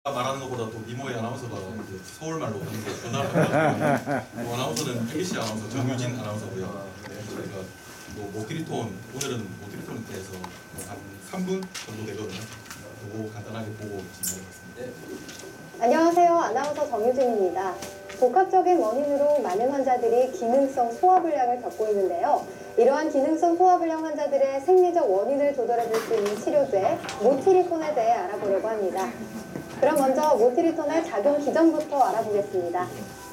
말하는 것보다 또 미모의 아나운서가 이제 서울말로 하는 게 전화를 또 아나운서는 MBC 아나운서 정유진 아나운서고요. 저희가 뭐 모티리톤 오늘은 모티리톤에 대해서 한 3분 정도 되거든요. 그거 간단하게 보고 진행해봤습니다. 안녕하세요. 아나운서 정유진입니다. 복합적인 원인으로 많은 환자들이 기능성 소화불량을 겪고 있는데요. 이러한 기능성 소화불량 환자들의 생리적 원인을 조절해줄 수 있는 치료제 모티리톤에 대해 알아보려고 합니다. 그럼 먼저 모티리톤의 작용 기전부터 알아보겠습니다.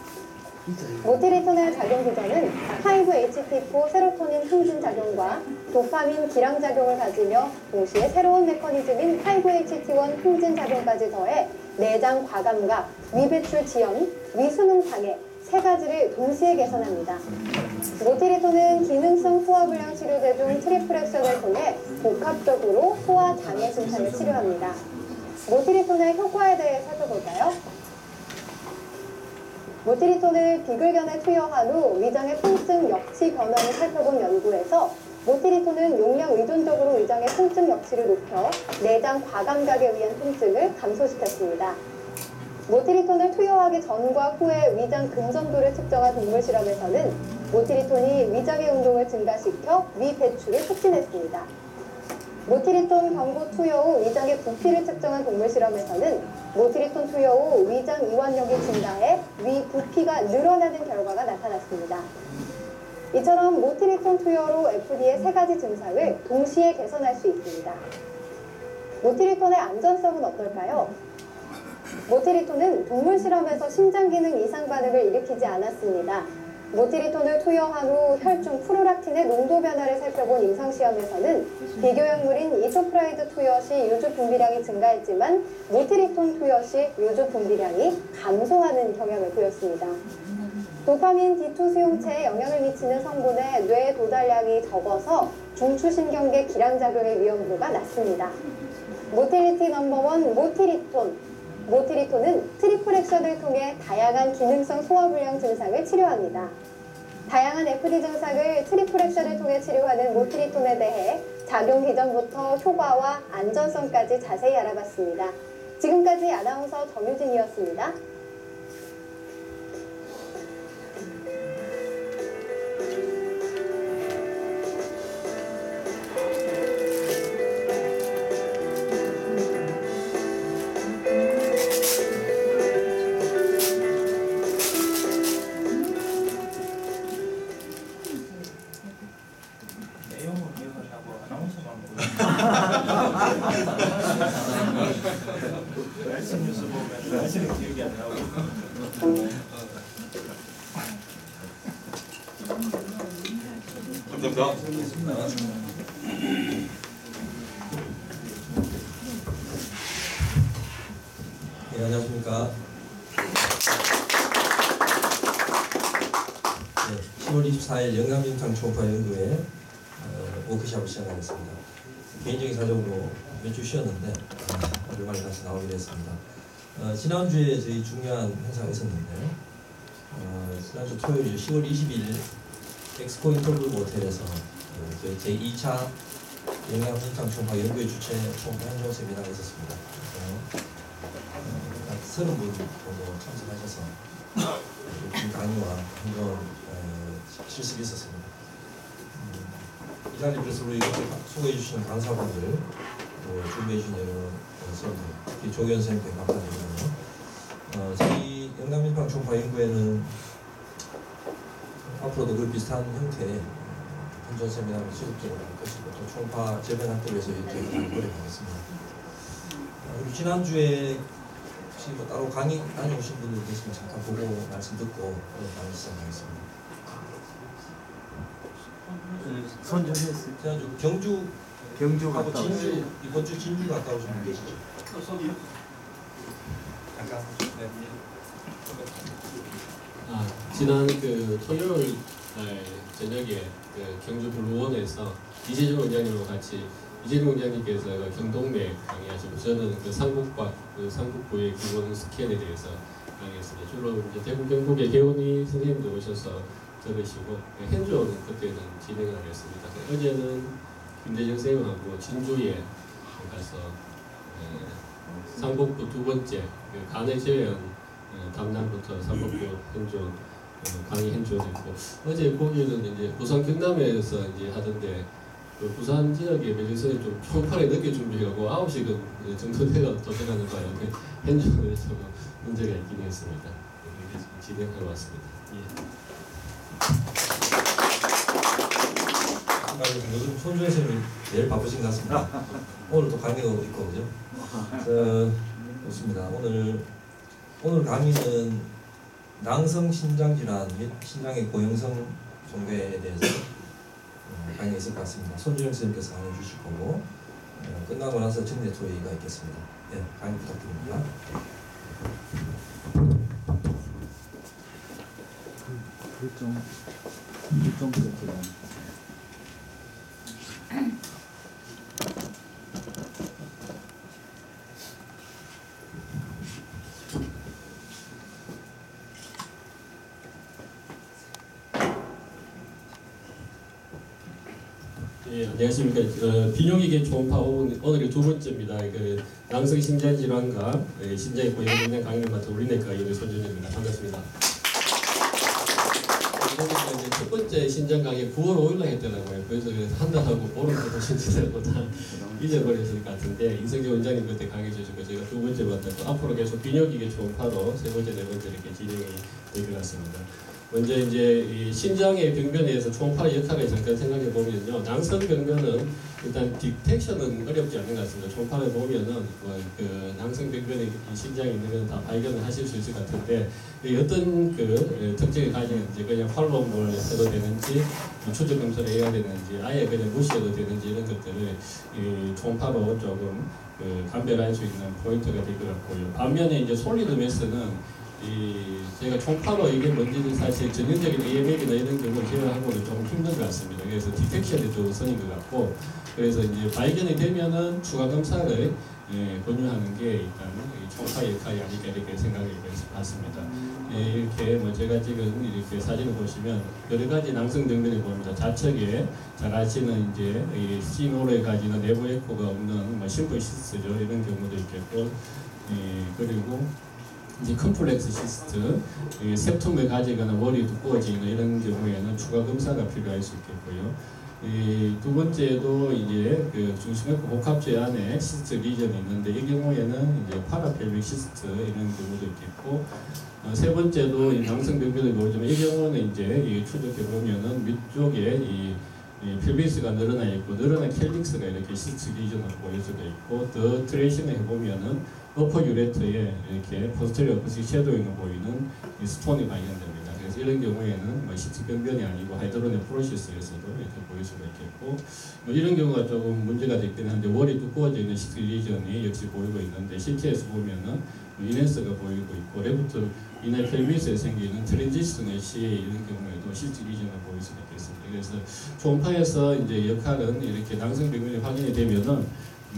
모티리톤의 작용 기전은 5-HT4 세로토닌 항진 작용과 도파민 기랑 작용을 가지며 동시에 새로운 메커니즘인 5-HT1 항진 작용까지 더해 내장 과감각, 위배출 지연, 위수능 장애 세 가지를 동시에 개선합니다. 모티리톤은 기능성 소화불량 치료제 중 트리플 액션을 통해 복합적으로 소화 장애 증상을 치료합니다. 모티리톤의 효과에 대해 살펴볼까요? 모티리톤을 비글견에 투여한 후 위장의 통증 역치 변화를 살펴본 연구에서 모티리톤은 용량 의존적으로 위장의 통증 역치를 높여 내장 과감각에 의한 통증을 감소시켰습니다. 모티리톤을 투여하기 전과 후에 위장 근전도를 측정한 동물 실험에서는 모티리톤이 위장의 운동을 증가시켜 위 배출을 촉진했습니다. 모티리톤 경구 투여 후 위장의 부피를 측정한 동물 실험에서는 모티리톤 투여 후 위장 이완력이 증가해 위 부피가 늘어나는 결과가 나타났습니다. 이처럼 모티리톤 투여로 FD의 세 가지 증상을 동시에 개선할 수 있습니다. 모티리톤의 안전성은 어떨까요? 모티리톤은 동물 실험에서 심장 기능 이상 반응을 일으키지 않았습니다. 모티리톤을 투여한 후 혈중 프로락틴의 농도 변화를 살펴본 임상시험에서는 비교약물인 이소프라이드 투여 시 요조 분비량이 증가했지만 모티리톤 투여 시 요조 분비량이 감소하는 경향을 보였습니다. 도파민 D2 수용체에 영향을 미치는 성분의 뇌 도달량이 적어서 중추신경계 기량작용의 위험도가 낮습니다. 모틸리티 넘버원 모티리톤. 모티리톤은 트리플 액션을 통해 다양한 기능성 소화불량 증상을 치료합니다. 다양한 FD 증상을 트리플 액션을 통해 치료하는 모티리톤에 대해 작용 기전부터 효과와 안전성까지 자세히 알아봤습니다. 지금까지 아나운서 정유진이었습니다. 날씨 뉴스 보면 날씨는 기억이 안 나오고. 감사합니다. 네, 안녕하십니까. 네, 10월 24일 영양진탕 초음파 연구회 워크숍을 시작하겠습니다. 개인적인 사정으로 몇 주 쉬었는데 오랜만에 다시 나오게 됐습니다. 지난주에 저희 중요한 행사가 있었는데 지난주 토요일 10월 20일 엑스포 인터뷰 모텔에서 저희 제2차 영양진탕 초음파 연구회 주최 초음파 행정 세미나가 있었습니다. 약 30분 정도 참석하셔서 강의와 행정 실습이 있었습니다. 이 자리에 그래서 우리 수고해 주시는 강사분들, 또 준비해 주신 여러 선생님들, 특히 조기현 선생님께 감사드리고요. 저희 영남민방 초음파 연구회는 앞으로도 그 비슷한 형태의 현전 세미나를 지속적으로 할 것이고 또 초음파 재변 학교를 위해서 계획을 노력하겠습니다. 그리고 지난주에 혹시 뭐 따로 강의 다녀오신 분들 계시면 잠깐 보고 말씀 듣고 강의 시작하겠습니다. 선정했어요. 지난주 경주 하고 갔다 진주 왔어요. 이번 주 진주 갔다 오신 분 계시죠? 잠깐. 네. 지난 그 토요일 날 저녁에 그 경주 블루원에서 이재종 원장님과 같이 이재종 원장님께서 그 경동맥 강의하시고 저는 그 삼국과 그 삼국부의 기본 스캔에 대해서 강의했습니다. 주로 이제 대구 경북의 개원이 선생님도 오셔서 들으시고 현조는 그때는 진행을 했습니다. 어제는 김대정 선생님하고 진주에 가서 상복부 두 번째 그 간의 재현 담당부터 상복부 현조 강의 현조도 있고 어제 보기에는 이제 부산 경남에서 이제 하던데 그 부산 지역의 매주선이 좀 총파를 늦게 준비하고 9시 정도 되어 도착하는 바람에 현조에 조금 문제가 있긴 했습니다. 이렇게 진행해 왔습니다. 요즘 손주혜 선생님이 제일 바쁘신 것 같습니다. 오늘 또 강의가 있고 그죠? 좋습니다. 오늘 강의는 낭성 신장 질환 및 신장의 고형성 종괴에 대해서 강의가 있을 것 같습니다. 손주영 선생님께서 강의 주실 거고 끝나고 나서 정례 토의가 있겠습니다. 네, 강의 부탁드립니다. 일정 그렇게 예, 안녕하십니까. 비뇨기계 초음파 오늘의 두 번째입니다. 그 낭성 신장 질환과 신장의 고형성 강의를 맡은 우리내과 의원 손준입니다. 반갑습니다. 이제 첫 번째 신장 강의 9월 5일날 했더라고요. 그래서 한 달하고 보름부터 신청하고 다 잊어버렸을 것 같은데 인성재 원장님 그때 강의 주시고 제가 두 번째 맡았고 앞으로 계속 비뇨기계 초음파로 세 번째, 네 번째 이렇게 진행이 될 것 같습니다. 먼저 이제 이 신장의 병변에 대해서 초음파의 역할을 잠깐 생각해 보면요, 낭성 병변은 일단 디텍션은 어렵지 않은 것 같습니다. 초음파를 보면은 그 낭성 병변에 이 신장이 있는 건 다 발견을 하실 수 있을 것 같은데 어떤 그 특징을 가지는지 그냥 팔로우를 해도 되는지 추적 검사를 해야 되는지 아예 그냥 무시해도 되는지 이런 것들을 이 초음파로 조금 감별할 수 있는 포인트가 될 것 같고요. 반면에 이제 솔리드 매스는 제가 총파로 이게 뭔지는 사실 전형적인 AML이나 이런 경우를 제외하고는 좀 힘든 것 같습니다. 그래서 디텍션이 좀 우선인 것 같고, 그래서 이제 발견이 되면은 추가 검사를 권유하는 게 일단 총파 역할이 아닐까 이렇게 생각이 봤습니다. 이렇게 뭐 제가 지금 이렇게 사진을 보시면 여러 가지 낭성 병변이 보입니다. 좌측에 잘 아시는 이제 이 C노를 가지는 내부 에코가 없는 뭐 심플 시스죠. 이런 경우도 있겠고, 그리고 이제 컴플렉스 시스트, septum을 가지거나 머리 두꺼워지는 이런 경우에는 추가 검사가 필요할 수 있겠고요. 두 번째도 이제 그 중심에코 복합체 안에 시스트 리전이 있는데 이 경우에는 이제 파라펠빅 시스트 이런 경우도 있겠고, 세 번째도 이 낭성 병변을 보여주면 이 경우는 이제 이 추적해 보면은 위쪽에 이 펠비스가 늘어나 있고 늘어난 캘릭스가 이렇게 시스트 리전으로 보일 수도 있고, 더 트레이싱을 해보면은 어퍼 유레터에 이렇게 포스테리어 어퍼식 섀도잉을 보이는 이 스톤이 발견됩니다. 그래서 이런 경우에는 뭐 시트 병변이 아니고 하이드로네프로시스에서도 이렇게 보일 수가 있겠고, 뭐 이런 경우가 조금 문제가 됐긴 한데 월이 두꺼워져 있는 시트 리전이 역시 보이고 있는데 CT에서 보면은 이네스가 보이고 있고 레프트 이날 펠비스에 생기는 트랜지션의 CA 이런 경우에도 시트 리전을 보일 수가 있겠습니다. 그래서 초음파에서 이제 역할은 이렇게 낭성 병변이 확인이 되면은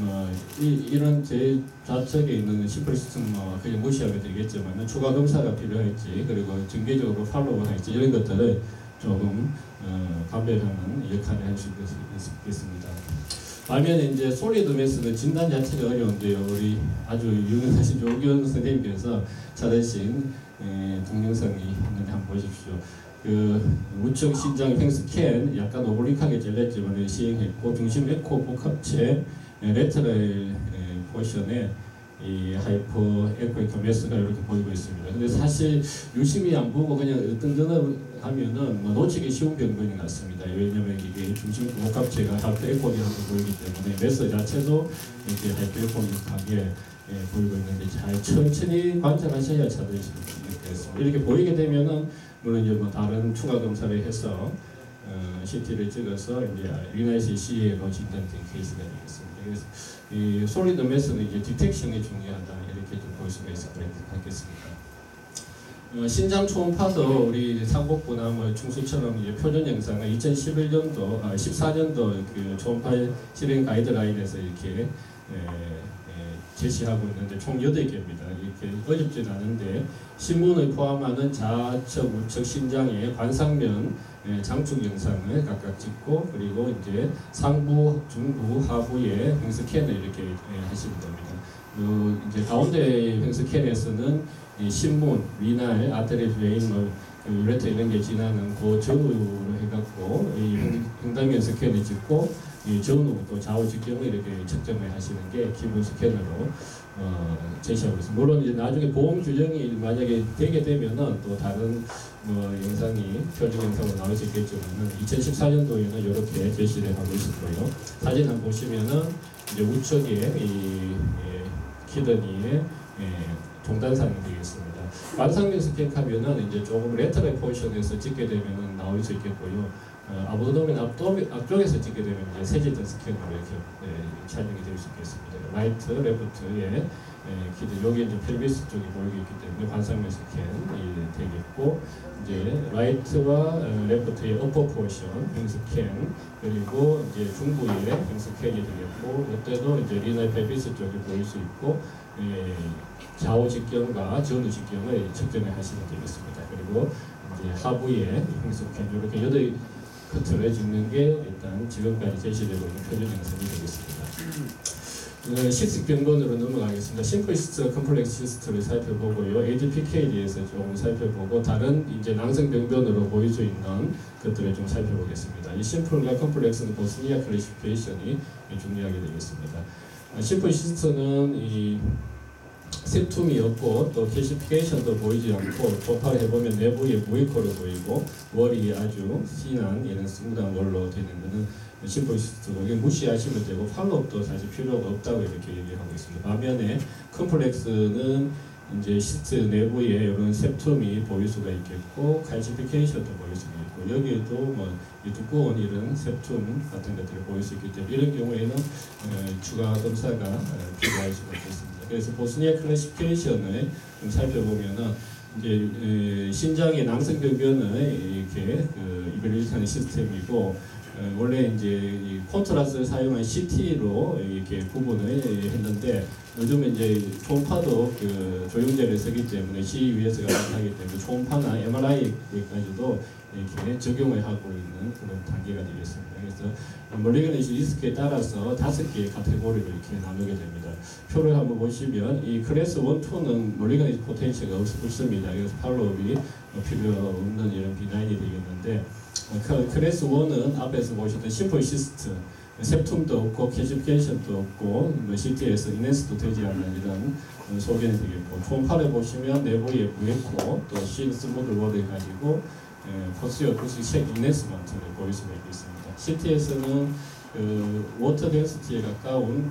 이런 제 좌측에 있는 심플시스템 그냥 무시하면 되겠지만 추가 검사가 필요할지 그리고 정기적으로 팔로우가 할지 이런 것들을 조금 감별하는 역할을 할 수 있겠습니다. 반면에 이제 솔리드 매스는 진단 자체가 어려운데요. 우리 아주 유명하신 조기현 선생님께서 찾으신 동영상이 있는데 한번 보십시오. 그 우측 신장 횡스캔 약간 오블릭하게 잘렸지만 시행했고 중심 에코 복합체 레터럴 포션에 이 하이퍼 에코이카 매스가 이렇게 보이고 있습니다. 근데 사실 유심히 안 보고 그냥 어떤 전화를 하면은 뭐 놓치기 쉬운 병변인 것 같습니다. 왜냐면 이게 중심 복합체가 하이퍼 에코이카로 보이기 때문에 매스 자체도 이렇게 하이퍼 에코이카하게 보이고 있는데 잘 천천히 관찰하셔야 찾으실 수 있겠습니다. 이렇게 보이게 되면은 물론 이제 뭐 다른 추가 검사를 해서 CT를 찍어서 이제 리나이스 CA로 진단된 케이스가 되겠습니다. 그래서 이 솔리드 매스는 이제 디텍션이 중요하다 이렇게 좀 볼 수가 있을 것 같겠습니다. 신장 초음파도 우리 상복부나 뭐 충수처럼 이제 표준 영상은 2011년도, 14년도 그 초음파 실행 가이드라인에서 이렇게 제시하고 있는데 총 8개입니다. 이렇게 어렵진 않은데 신문을 포함하는 좌측, 우측 신장의 관상면 장축 영상을 각각 찍고 그리고 이제 상부, 중부, 하부에 횡스캔을 이렇게 하시면 됩니다. 이제 가운데 횡스캔에서는 이 신문, 리날, 아테리 베인, 유레터 이런 게 지나는 그 전후로 해갖고 이 횡단면 스캔을 찍고 이 전후 또 좌우 직경을 이렇게 측정을 하시는 게 기본 스캐너로 제시하고 있습니다. 물론 이제 나중에 보험 규정이 만약에 되게 되면은 또 다른 영상이 표준 영상으로 나올 수 있겠지만은 2014년도에는 이렇게 제시를 하고 있었고요. 사진 한번 보시면은 이제 우측에 이 키드니의 종단상이 되겠습니다. 관상면 스캔하면은 이제 조금 레터럴 포지션에서 찍게 되면은 나올 수 있겠고요. 아브도멘 앞쪽에서 찍게 되면 이제 세지등 스캔으로 이렇게 촬영이 될 수 있겠습니다. 라이트, 레프트에 키드 여기 이제 펠비스 쪽이 보이고 있기 때문에 관상면 스캔이 되겠고 이제 라이트와 레프트의 어퍼 포지션 횡스캔 그리고 이제 중부의 횡스캔이 되겠고 이때도 이제 리날 펠비스 쪽이 보일 수 있고 좌우 직경과 전후 직경을 측정을 하시면 되겠습니다. 그리고 이제 하부에 횡스캔 이렇게 8 커트를 찍는 게 일단 지금까지 제시되고 있는 표준 영상이 되겠습니다. 시스트 경번으로 넘어가겠습니다. 심플 시스트, 컴플렉스 시스트를 살펴보고요. ADPK에 대해서 좀 살펴보고 다른 이제 낭성 병변으로 보일 수 있는 것들을 좀 살펴보겠습니다. 이 심플과 컴플렉스는 보스니아 클래시피케이션이 중요하게 되겠습니다. 심플 시스트는 이 셉툼이 없고 또 캐시피케이션도 보이지 않고 조파를 해보면 내부에 무이코로 보이고 월이 아주 진한 이런 스무드한 월로 되는 것은 심플 시스트고 이게 무시하시면 되고 팔로업도 사실 필요가 없다고 이렇게 얘기하고 있습니다. 반면에 컴플렉스는 이제 시스트 내부에 이런 셉툼이 보일 수가 있겠고 칼시피케이션도 보일 수가 있고 여기에도 뭐 이 두꺼운 이런 셉툼 같은 것들이 보일 수 있기 때문에 이런 경우에는 추가 검사가 필요할 수가 있겠습니다. 그래서 보스니아 클래시피케이션을 좀 살펴보면은 이제 신장의 낭성 병변을 이렇게 이벨리트하는 시스템이고 원래 이제 이 콘트라스를 사용한 CT로 이렇게 구분을 했는데 요즘은 이제 초음파도 조영제를 쓰기 때문에 CUS가 하기 때문에 초음파나 MRI까지도 이렇게 적용을 하고 있는 그런 단계가 되겠습니다. 그래서 멀리건의식 리스크에 따라서 5개의 카테고리로 이렇게 나누게 됩니다. 표를 한번 보시면 이 클래스 1, 2는 멀리건의식 포텐셜가 없습니다. 그래서 팔로업이 필요 없는 이런 비나인이 되겠는데 클래스 1은 앞에서 보셨던 심플 시스트 셉툼도 없고 캐시피케이션도 없고 CT에서 인핸스도 되지 않는 이런 소견이 되겠고 초음파를 보시면 내부에 무했고 또 스무드 월을 가지고 포스요 구식 인핸스먼트를 보일 수가 있습니다. CT에서는 워터 덴시티에 가까운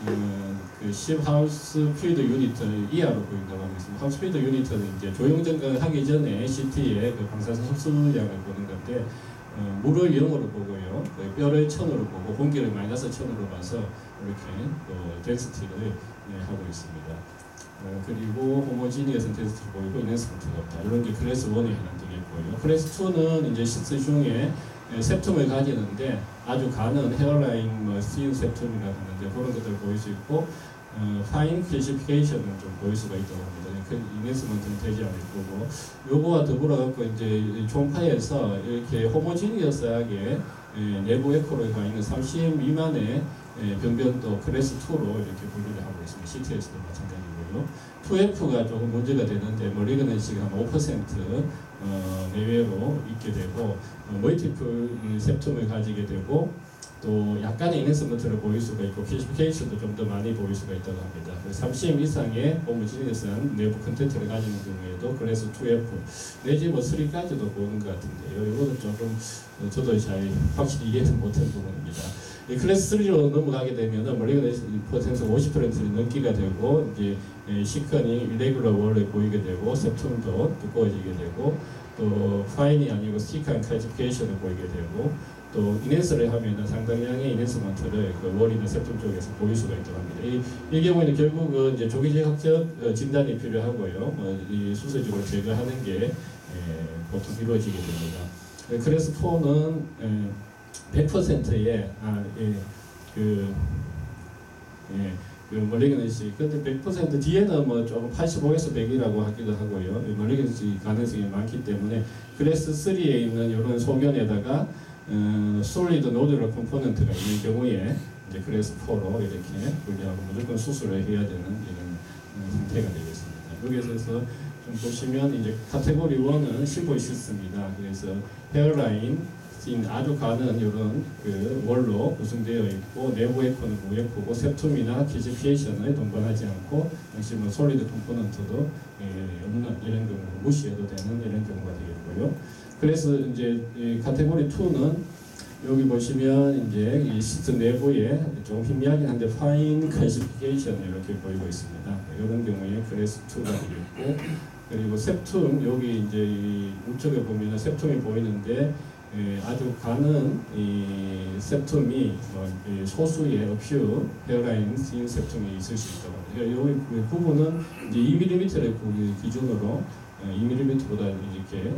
하우스 필드 유니트 이하로 보인다고 하겠습니다. 하우스 필드 유니트는 이제 조형 점검을 하기 전에 CT의 방사선 흡수량을 보는 건데 물을 0으로 보고요, 뼈를 1000으로 보고 공기를 마이너스 1000으로 봐서 이렇게 덴시티를 하고 있습니다. 그리고 호모지니어스 덴시티를 보이고 인핸스먼트가 없다. 이런 게 클래스 1에 해당되겠고요. 클래스 2는 이제 시스트 중에 셉툼을 가지는데 아주 가는 헤어라인, 스틴 셉툼이라고 하는데 그런 것들을 보일 수 있고 파인 캐시피케이션은 좀 보일 수가 있다고 합니다. 인핸스먼트는 되지 않을 거고 요거와 더불어 갖고 이제 초음파에서 이렇게 호모지니어스하게 내부 에코로가 있는 30 미만의 병변도 클래스 2로 이렇게 분류를 하고 있습니다. CT에서도 마찬가지고요. 2F가 조금 문제가 되는데 멀리건의식이 한 5% 내외로 있게 되고 멀티플 셉툼을 가지게 되고 또 약간의 인핸스먼트를 보일 수가 있고 캐시피케이션도 좀 더 많이 보일 수가 있다고 합니다. 30 이상의 호모지니어스한 내부 컨텐츠를 가지는 경우에도 클래스 2F 내지 3까지도 보는 것 같은데요. 이거는 조금 저도 잘 확실히 이해는 못한 부분입니다. 클래스 3로 넘어가게 되면 멀리건의식 포텐스가 50%를 넘기가 되고 이제 시컨이 일레귤러 월을 보이게 되고 셉툼도 두꺼워지게 되고 또 파인이 아니고 스틱한 칼시피케이션을 보이게 되고 또 인핸스를 하면 상당량의 인핸스먼트를 월이나 셉툼 쪽에서 보일 수가 있다고 합니다. 이 경우에는 결국은 이제 조기제각적 진단이 필요하고요. 이 수술적으로 제거하는 게 보통 이루어지게 됩니다. 클래스 4는 100%의 그 멀리건시. 근데 100% 뒤에는 뭐 조금 85에서 100이라고 하기도 하고요. 멀리건시 가능성이 많기 때문에 클래스 3에 있는 이런 소견에다가 솔리드 노듈러 컴포넌트가 있는 경우에 이제 클래스 4로 이렇게 분리하고 무조건 수술을 해야 되는 이런 형태가 되겠습니다. 여기서 좀 보시면 이제 카테고리 1은 심보이시스입니다. 그래서 헤어라인 아주 가는 이런 그 월로 구성되어 있고 내부 에코는 무에코고 septum이나 캐지피에이션을 동반하지 않고 역시 뭐 솔리드 컴포넌트도 없는 이런 경우 무시해도 되는 이런 경우가 되겠고요. 그래서 이제 카테고리 2는 여기 보시면 이제 이 시트 내부에 좀 희미하긴 한데 파인 클래시피케이션 이렇게 보이고 있습니다. 이런 경우에 클래스 2가 되겠고 그리고 septum 여기 이제 이 우측에 보면 septum이 보이는데 아주 가는 이 septum이 소수의 few hairlines in septum이 있을 수 있다고 합니다. 이 부분은 이제 2mm를 기준으로 2mm보다 이렇게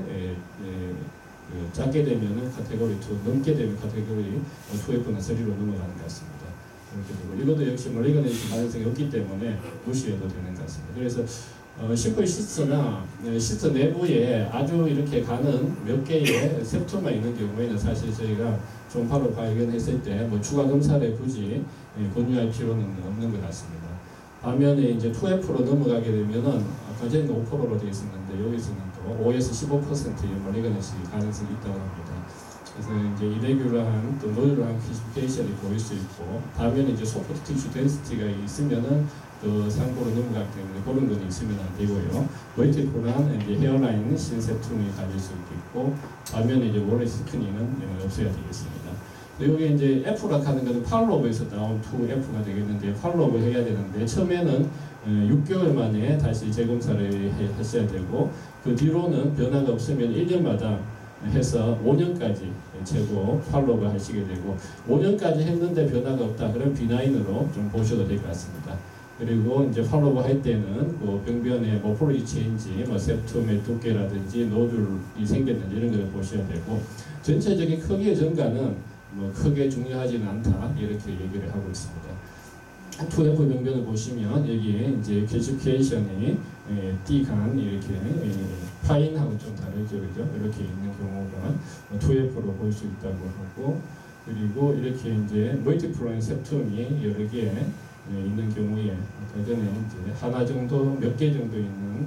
작게 되면은 카테고리 2, 넘게 되면 카테고리 2F나 3로 넘어가는 것 같습니다. 이렇게 되고 이것도 역시 멀리건네이션 가능성이 없기 때문에 무시해도 되는 것 같습니다. 그래서 심플 시스나 시스 내부에 아주 이렇게 가는 몇 개의 septum만 있는 경우에는 사실 저희가 초음파로 발견했을 때 뭐 추가 검사를 굳이 권유할 필요는 없는 것 같습니다. 반면에 이제 2F로 넘어가게 되면은 아까 전에 5%로 되어 있었는데 여기서는 또 5에서 15%의 멀리건네이션 가능성이 있다고 합니다. 그래서 이제 이레귤러한 또 노듈러한 캐시피케이션이 보일 수 있고 반면에 이제 소프트 티슈 덴시티가 있으면은 그 상부로 넘어가기 때문에 그런 건 있으면 안 되고요. 멀티플한 이제 헤어라인 신세툼이 가질 수 있고 반면에 이제 원래 스크닝은 없어야 되겠습니다. 여기 이제 F락 하는 것은 팔로업에서 나온 2F가 되겠는데 팔로업을 해야 되는데 처음에는 6개월 만에 다시 재검사를 하셔야 되고 그 뒤로는 변화가 없으면 1년마다 해서 5년까지 최고 팔로업을 하시게 되고 5년까지 했는데 변화가 없다 그럼 비나인으로 좀 보셔도 될 것 같습니다. 그리고 이제 팔로우 할 때는 그 병변의 모포로지 체인지, 뭐 septum의 두께라든지 노듈이 생겼는지 이런 걸 보셔야 되고 전체적인 크기의 증가는 뭐 크게 중요하지는 않다 이렇게 얘기를 하고 있습니다. 2F 병변을 보시면 여기에 이제 캐시피케이션이 D간 이렇게 파인하고 좀 다르죠, 그죠? 이렇게 있는 경우가 2F로 볼 수 있다고 하고 그리고 이렇게 이제 멀티플라인 septum이 여러 개 있는 경우에 아까 전에 이제 하나 정도 몇 개 정도 있는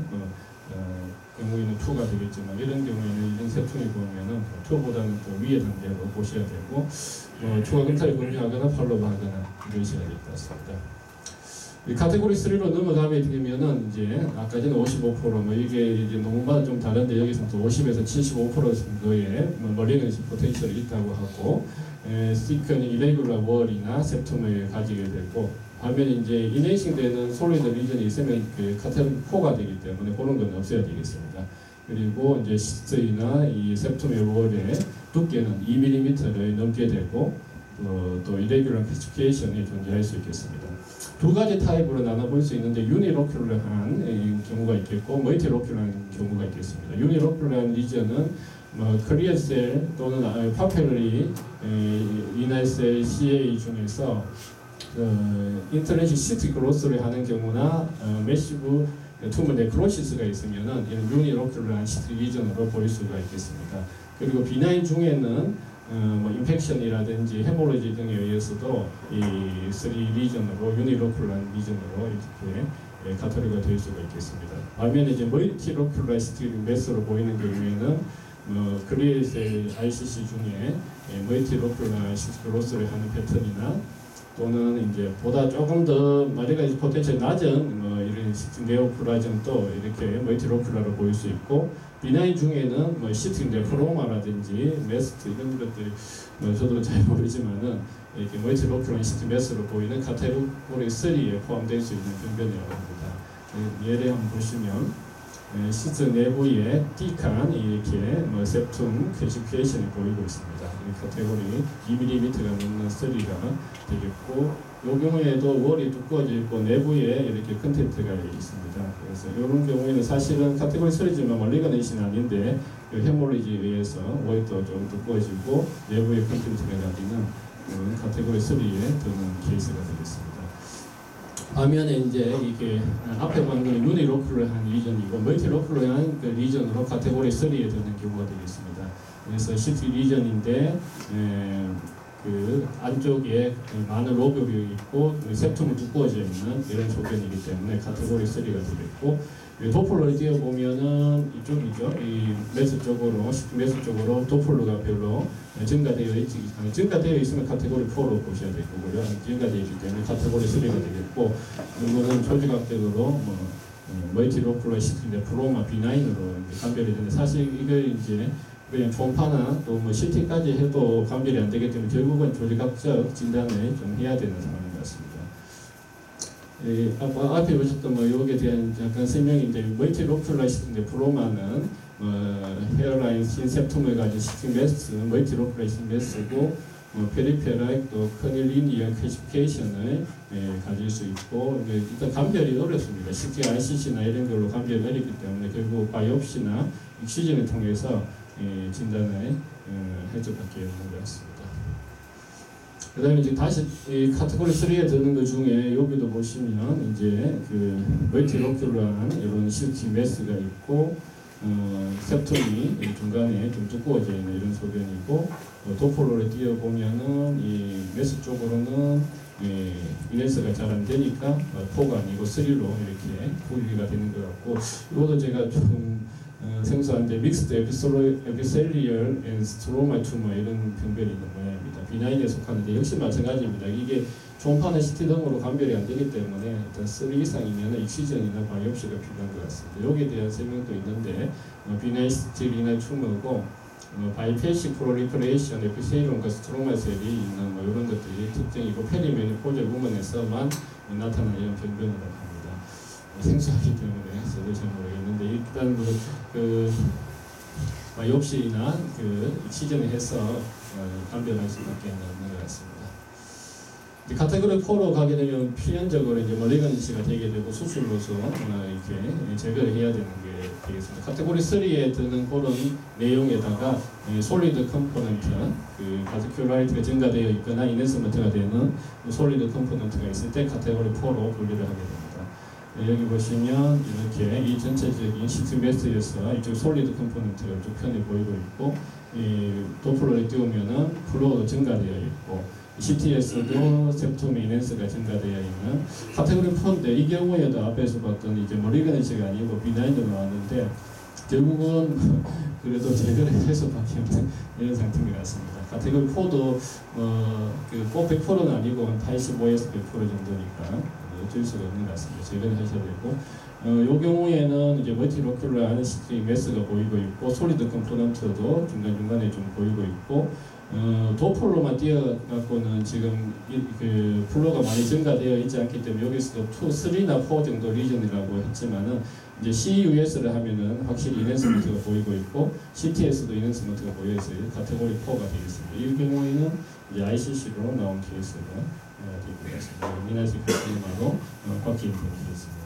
경우에는 2가 되겠지만 이런 경우에는 이런 septum이 보면은 2보다는 더 위의 단계로 보셔야 되고 추가 검사를 권유하거나 팔로우하거나 이러셔야 될 것 같습니다. 이 카테고리 3로 넘어가게 되면은 이제 아까 전에 55%뭐 이게 이제 농마다 좀 다른데 여기서 또 50에서 75% 정도의 멀리건네이션 포텐셜이 있다고 하고 시컨이 이레귤러 월이나 septum을 가지게 되고 반면에 이제 이네이싱 되는 솔리드 리전이 있으면 그 카테고리 4가 되기 때문에 그런 건 없어야 되겠습니다. 그리고 이제 시스이나 이 septum의 월의 두께는 2mm를 넘게 되고 또 이레귤러 캐시피케이션이 존재할 수 있겠습니다. 두 가지 타입으로 나눠볼 수 있는데 유니로큘러한 경우가 있겠고 멀티로큘러한 경우가 있겠습니다. 유니로큘러한 리전은 클리어셀 또는 파펠리 이날셀 CA 중에서 인터넷이 시티 그로스를 하는 경우나 매시브 투머 네크로시스가 있으면은 이런 유니로큘러한 시티 리전으로 보일 수가 있겠습니다. 그리고 비나인 중에는 뭐 인펙션이라든지 헤모로지 등에 의해서도 이 3리전으로 유니로큘러한 리전으로 이렇게 카테고리가 될 수가 있겠습니다. 반면에 이제 멀티로큘러시티 매스로 보이는 경우에는 클리어셀 ICC 중에 멀티로큘러시티 그로스를 하는 패턴이나 또는 이제 보다 조금 더 마리가지 포텐셜 낮은 이런 네오플라즘도 이렇게 멀티로큘러로 보일 수 있고 비나인 중에는 뭐 시팅 네프로마라든지 메스트 이런 것들이 저도 잘 모르지만은 이렇게 멀티로큘러 시티 메스로 보이는 카테고리 3에 포함될 수 있는 병변이라고 합니다. 예를 한번 보시면 시트 내부에 D칸 이렇게 septum 캐시피케이션이 보이고 있습니다. 이 카테고리 2mm가 넘는 3가 되겠고 이 경우에도 월이 두꺼워져 있고 내부에 이렇게 컨텐트가 있습니다. 그래서 이런 경우에는 사실은 카테고리 3지만 멀리건네이션은 아닌데 헤모로지에 의해서 월이 또 좀 두꺼워지고 내부에 컨텐트가 가지는 카테고리 3에 드는 케이스가 되겠습니다. 화면에 이제 이게 앞에 보는 거는 유니로컬한 리전이고 멀티로컬한 그 리전으로 카테고리 3에 드는 경우가 되겠습니다. 그래서 시티 리전인데 그 안쪽에 많은 로그류 있고 셉툼이 두꺼워져 있는 이런 소변이기 때문에 카테고리 3가 되겠고, 도플러를 띄워보면은 이쪽이죠. 이 매스 쪽으로, 매스 쪽으로 도플러가 별로 증가되어 있으면 카테고리 4로 보셔야 될 거고요. 증가되어 있기 때문에 카테고리 3가 되겠고, 이거는 조직학적으로 멀티로플러 시티인데 프로마 B9으로 감별이 되는데, 사실 이걸 이제 그냥 총파나 또 뭐 CT까지 해도 감별이 안 되기 때문에 결국은 조직학적 진단을 좀 해야 되는 상황인 것 같습니다. 앞에 보셨던 뭐 여기에 대한 약간 설명인데, 멀티로큘라 시티인데 프로마는 헤어라인 신셉툼을 가진 시티메스, 멀티로큘라 시티메스고 페리페랄 또 커닐리니어 캐시피케이션을 가질 수 있고, 일단 감별이 어렵습니다. CT, RCC나 이런 걸로 감별이 어렵기 때문에 결국 바이옵시나 익시즌을 통해서 진단을 할 수밖에 없는 것 같습니다. 그 다음에 이제 다시 이 카테고리 3에 드는 것 중에 여기도 보시면 이제 그 멀티로큘러한 이런 CT 메스가 있고, 셉툼이 중간에 좀 두꺼워져 있는 이런 소변이고, 도플러를 띄워보면은 이 메스 쪽으로는 이네스가 잘 안 되니까 4가 아니고 3로 이렇게 분리가 되는 것 같고, 이것도 제가 좀 생소한데 믹스드 에피셀리얼 앤 스트로마 투머 이런 병변이 있는 모양입니다. B9에 속하는데 역시 마찬가지입니다. 이게 초음파나 CT 등으로 감별이 안 되기 때문에 일단 3 이상이면 익시전이나 바이옵시가 필요한 것 같습니다. 여기에 대한 설명도 있는데 B9 스틸이나 투머고 바이페식 프롤리퍼레이션 에피셀론과 스트로마 셀이 있는 뭐 이런 것들이 특징이고, 페리메노포즈 부분에서만 나타나는 이런 병변이라고 합니다. 생소하기 때문에 저도 잘 모르겠는데, 일단 그 바이옵시나 그 시전을 해서 감별할 수밖에 없는 것 같습니다. 카테고리 4로 가게 되면 필연적으로 이제 멀리건시가 되게 되고 수술로서 이렇게 제거를 해야 되는 게 되겠습니다. 카테고리 3에 드는 그런 내용에다가 솔리드 컴포넌트, 그 바스큘라리티가 증가되어 있거나 이네스먼트가 되는 솔리드 컴포넌트가 있을 때 카테고리 4로 분리를 하게 됩니다. 여기 보시면 이렇게 이 전체적인 시트메스에서 이쪽 솔리드 컴포넌트가 쭉 편해 보이고 있고, 이 도플러를 띄우면은 플로어도 증가되어 있고, CT에서도 셉툼 이넨스가 증가되어 있는 카테고리 4인데, 이 경우에도 앞에서 봤던 이제 머리그네시가 아니고 B9로 나왔는데 결국은 그래도 제대로 해서밖에 없는 이런 상태인 것 같습니다. 카테고리 4도 꼭 100%는 아니고 한 85에서 100% 정도니까 어쩔 수가 없는 것 같습니다. 제대로 하셔야 되고, 이 경우에는 이제 멀티로큘러한 CT 메스가 보이고 있고, 솔리드 컴포넌트도 중간중간에 좀 보이고 있고, 도플러만 띄어갖고는 지금 그 플로가 많이 증가되어 있지 않기 때문에 여기서도 2, 3나 4 정도 리전이라고 했지만은 이제 CUS를 하면은 확실히 이넨스먼트가 보이고 있고, CT에서도 이넨스먼트가 보여 있어요. 카테고리 4가 되겠습니다. 이 경우에는 이제 ICC로 나온 케이스가 되겠습니다. 미나시 카테고리로 바뀐 케이스입니다.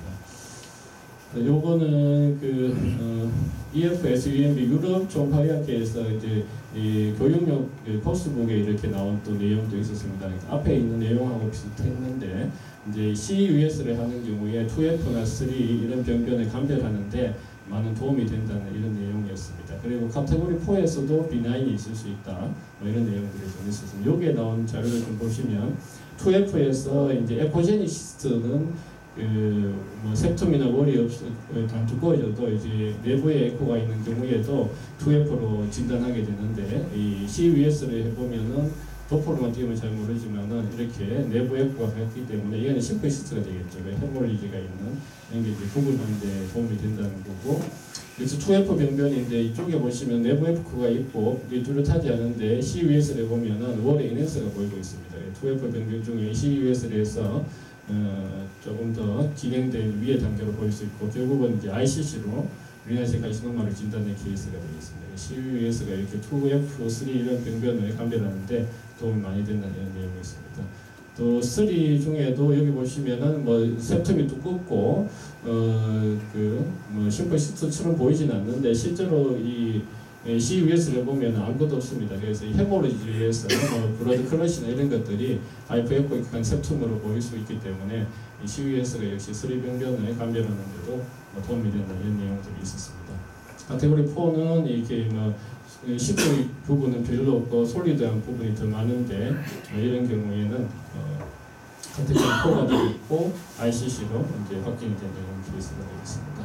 요거는 그 EFSUMB 유럽 종파의학회에서 이제 이 교육용 코스북에 이렇게 나온 또 내용도 있었습니다. 앞에 있는 내용하고 비슷했는데, 이제 CUS를 하는 경우에 2F나 3 이런 병변을 감별하는데 많은 도움이 된다는 이런 내용이었습니다. 그리고 카테고리 4에서도 B9이 있을 수 있다, 뭐 이런 내용들이 좀 있었습니다. 여기에 나온 자료를 좀 보시면 2F에서 이제 에코제니시스트는 뭐 셉툼이나 월이 다 두꺼워져도 이제 내부에 에코가 있는 경우에도 2F로 진단하게 되는데, 이 CUS를 해보면은 도플러만 띄우면 잘 모르지만은 이렇게 내부 에코가 있기 때문에 이거는 심플시스트가 되겠죠. 헤몰리지가 있는 이런 게 이제 구분하는 데 도움이 된다는 거고, 그래서 2F 병변인데 이쪽에 보시면 내부 에코가 있고 이게 뚜렷하지 않은데 CUS를 해보면은 월의 이넨스가 보이고 있습니다. 2F 병변 중에 CUS를 해서 조금 더 진행된 위의 단계로 보일 수 있고, 결국은 이제 ICC로 리나시 카시노마를 진단된 케이스가 되겠습니다. CUS가 이렇게 2F, 3 이런 병변을 감별하는데 도움이 많이 된다는 이런 내용이 있습니다. 또 3 중에도 여기 보시면은 뭐 셉텀이 두껍고 뭐 심플시스트처럼 보이진 않는데 실제로 이 CUS를 보면 아무것도 없습니다. 그래서 헤모로지에서 뭐 블러드 클러시나 이런 것들이 하이퍼에코익한 septum으로 보일 수 있기 때문에 이 CUS가 역시 스리병변을 감별하는 데도 도움이 된다 이런 내용들이 있었습니다. 카테고리 4는 이렇게 뭐 시프 부분은 별로 없고 솔리드한 부분이 더 많은데 이런 경우에는 카테고리 4가 되어 있고 ICC로 이제 확정이 된 이런 케이스가 되겠습니다.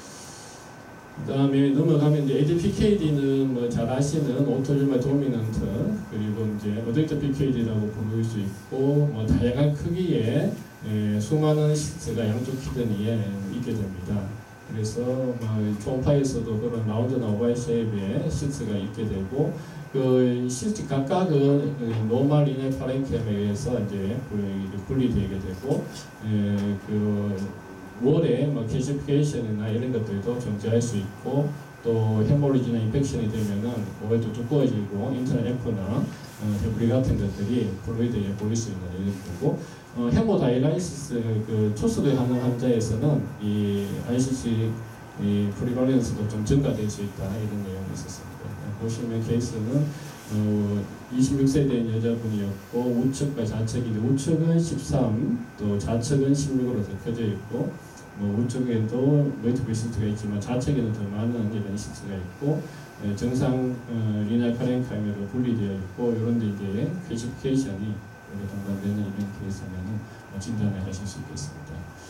그다음에 넘어가면 이제 ADPKD는 뭐 잘 아시는 오토즈마 도미넌트 그리고 이제 어댑터 PKD라고 부를 수 있고 뭐 다양한 크기의 수많은 시트가 양쪽 키드니에 있게 됩니다. 그래서 뭐 초음파에서도 그런 라운드나 오바이 쉐입의 시트가 있게 되고 그 시트 각각은 노멀 리네 파렌켐에 의해서 이제 분리되게 되고 그 월에 뭐 캐시피케이션이나 이런 것들도 존재할 수 있고 또 헤모리지나 인펙션이 되면은 월도 두꺼워지고 인터넷 에코나 데브리 같은 것들이 플루이드에 보일 수 있는 이런 거고 헤모다이라이시스 그 초수도 하는 환자에서는 이 ICC 이 프리발렌스도 좀 증가될 수 있다 이런 내용이 있었습니다. 보시면 케이스는 26세 된 여자분이었고 우측과 좌측인데 우측은 13, 또 좌측은 16으로 더 커져 있고 뭐 우측에도 멀티플 시트가 있지만 좌측에는 더 많은 이런 시트가 있고 정상 리날 파렌카이머로 분리되어 있고 이런데 이제 캐시피케이션이 동반되는 이런 케이스면은 진단을 하실 수 있겠습니다.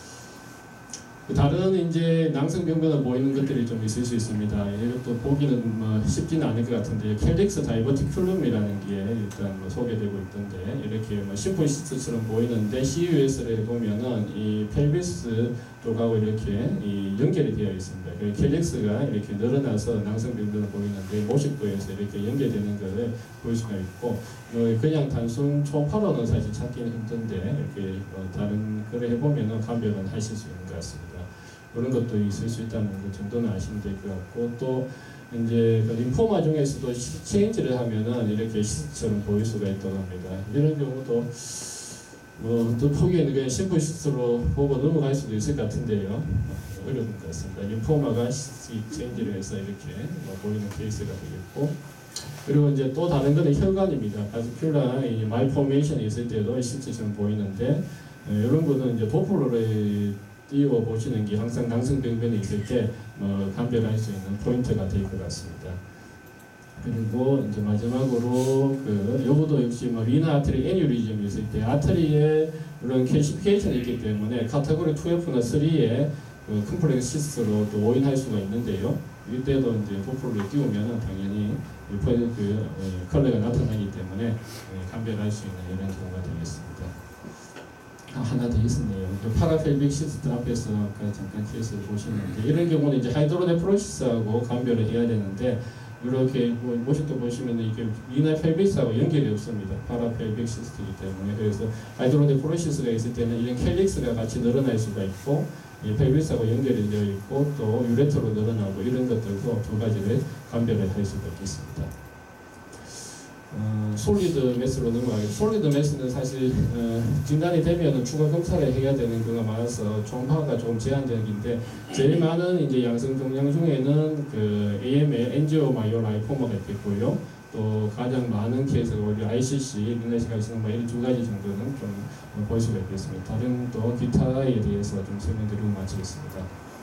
다른 이제 낭성병변을 보이는 것들이 좀 있을 수 있습니다. 이것도 보기는 뭐 쉽지는 않을 것 같은데 켈릭스 다이버티큘럼이라는 게 일단 뭐 소개되고 있던데 이렇게 뭐 심플시스처럼 보이는데 CUS를 보면은 이 펠비스 쪽하고 이렇게 이 연결이 되어 있습니다. 그 켈릭스가 이렇게 늘어나서 낭성병변을 보이는데 모식부에서 이렇게 연결되는 것을 볼 수가 있고 그냥 단순 초음파로는 사실 찾기는 힘든데 이렇게 다른 거를 해보면은 감별은 하실 수 있는 것 같습니다. 그런 것도 있을 수 있다는 것 정도는 아시면 될 것 같고 또 이제 그 림포마 중에서도 체인지를 하면은 이렇게 시스처럼 보일 수가 있다고 합니다. 이런 경우도 또 포기에는 그냥 심플 시스로 보고 넘어갈 수도 있을 것 같은데요. 어려운 것 같습니다. 림포마가 체인지를 해서 이렇게 보이는 케이스가 되겠고 그리고 이제 또 다른 거는 혈관입니다. 바스큘라 말포메이션이 있을 때도 시스처럼 보이는데 이런 거는 이제 도플러를 띄워 보시는 게 항상 낭성병변이 있을 때 감별할 수 있는 포인트가 될 것 같습니다. 그리고 이제 마지막으로 요것도 역시 리나 아트리 애뉴리즘이 있을 때 아트리에 이런 캐시피케이션이 있기 때문에 카테고리 2F나 3에 컴플렉스 시스로 또 오인할 수가 있는데요. 이때도 이제 도플러를 띄우면은 당연히 컬러가 나타나기 때문에 감별할 수 있는 이런 경우가 되겠습니다. 하나 더 있었네요. 파라펠빅 시스트 앞에서 아까 잠깐 케이스를 보시는데 이런 경우는 이제 하이드로네프로시스하고 감별을 해야 되는데 이렇게 모식도 보시면 이게 리나 펠빅스하고 연결이 없습니다. 파라펠빅 시스트이기 때문에 그래서 하이드로네프로시스가 있을 때는 이런 켈릭스가 같이 늘어날 수가 있고 펠빅스하고 연결이 되어 있고 또 유레터로 늘어나고 이런 것들도 두 가지를 감별을 할 수가 있습니다. 솔리드 매스로 넘어가겠습니다. 솔리드 매스는 사실 진단이 되면 추가 검사를 해야 되는 경우가 많아서 초음파가 조금 제한적인데 제일 많은 이제 양성 종양 중에는 AML 엔지오마이오라이포마가 있겠고요. 또 가장 많은 케이스가 우리 ICC, 리나시갈시노마 이 두 가지 정도는 좀 볼 수가 있겠습니다. 다른 또 기타에 대해서 좀 설명드리고 마치겠습니다.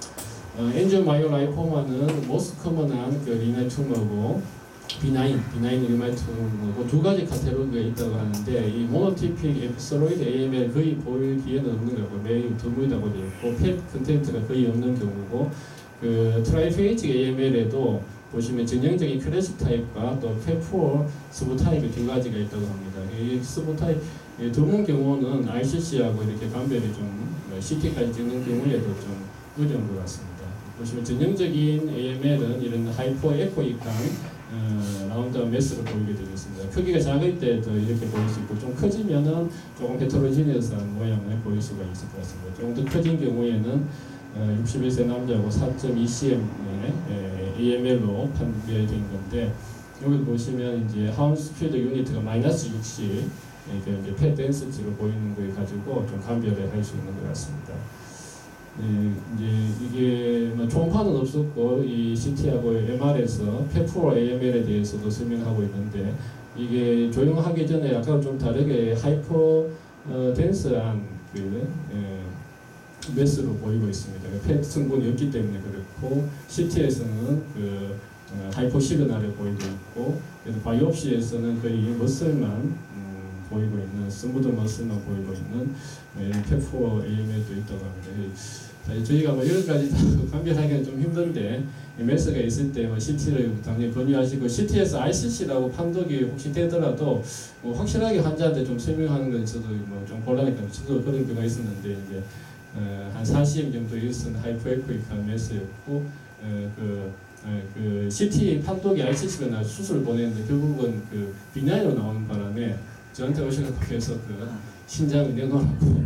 엔지오마이오라이포마는 모스트 커먼한 리나 튜머고 비나인 리마이트 두 가지 카테고리가 있다고 하는데 이 모노티픽 에피소로이드 AML 거의 보일 기회는 없는 거고 매우 드물다고 되어 있고 펫 컨텐츠가 거의 없는 경우고 트라이페이직 AML에도 보시면 전형적인 클래식 타입과 또 펫4 스부 타입의 두 가지가 있다고 합니다. 이 스부 타입 드문 경우는 RCC하고 이렇게 감별이 좀 CT까지 찍는 경우에도 좀 어려운 것 같습니다. 보시면 전형적인 AML은 이런 하이퍼 에코익한 라운드 매스로 보이게 되겠습니다. 크기가 작을 때도 이렇게 보일 수 있고 좀 커지면은 조금 헤테로지니어스한 모양을 보일 수가 있을 것 같습니다. 조금 더 커진 경우에는 61세 남자하고 4.2cm의 AML로 판별된 건데 여기 보시면 이제 하운스필드 유니트가 마이너스 60 이제 펫 덴시티로 보이는 걸 가지고 좀 감별을 할 수 있는 것 같습니다. 이제 이게 뭐 초음파는 없었고 이 CT하고 MR에서 페프와 AML에 대해서도 설명하고 있는데 이게 조용하기 전에 아까 좀 다르게 하이퍼 덴스한 그 매스로 보이고 있습니다. 펫 성분이 없기 때문에 그렇고 CT에서는 그 하이퍼 시그널에 보이고 있고 그래서 바이옵시에서는 거의 머슬만 보이고 있는 스무드 머슬만 보이고 있는 페프와 AML도 있다고 합니다. 저희가 뭐 여기까지 감별하기는 좀 힘든데 매스가 있을 때 뭐 CT를 당연히 권유하시고 CT에서 RCC라고 판독이 혹시 되더라도 뭐 확실하게 환자한테 좀 설명하는 건 저도 뭐 좀 곤란했거든요. 저도 그런 경우가 있었는데 이제 한 40 정도 있었는 하이퍼에코익한 매스였고 그 CT 판독이 RCC가 수술을 보냈는데 결국은 그 비나이로 나오는 바람에 저한테 오셔서 해서 그 신장을 내놓으라고